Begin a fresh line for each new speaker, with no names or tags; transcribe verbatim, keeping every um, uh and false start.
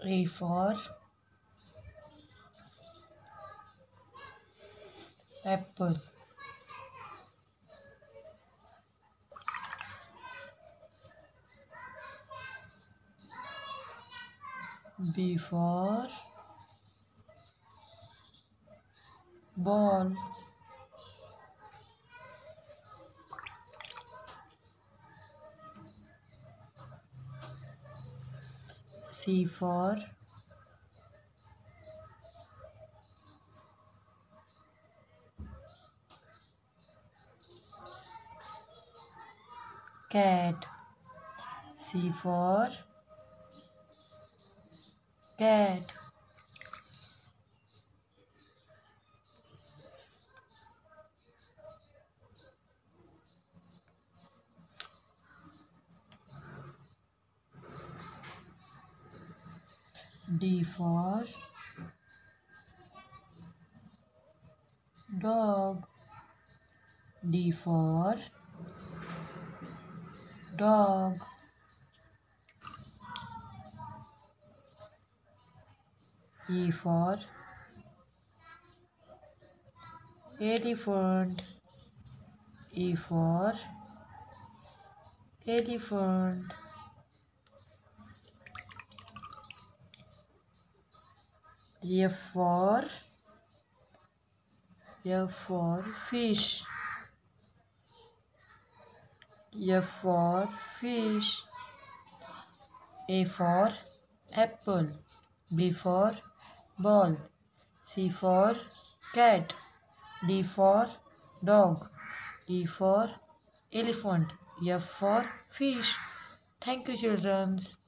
A for apple. B for ball. C for cat. C for cat. D for dog. D for dog. E for elephant. E for elephant. F for F for fish. F for fish. A for apple. B for ball. C for cat. D for dog. E for elephant. F for fish. Thank you, children.